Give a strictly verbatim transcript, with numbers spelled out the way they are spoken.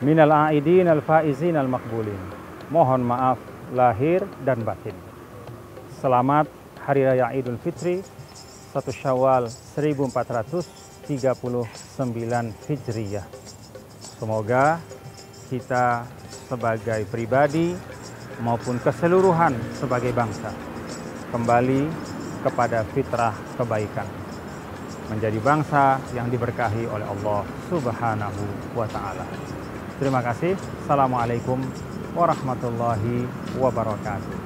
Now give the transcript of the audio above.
minal aidin al-faizin al-makbulin. Mohon maaf lahir dan batin. Selamat Hari Raya Idul Fitri satu Syawal seribu empat ratus tiga puluh sembilan Hijriyah. Semoga kita sebagai pribadi maupun keseluruhan sebagai bangsa kembali kepada fitrah kebaikan, menjadi bangsa yang diberkahi oleh Allah Subhanahu wa Ta'ala. Terima kasih. Assalamualaikum warahmatullahi wabarakatuh.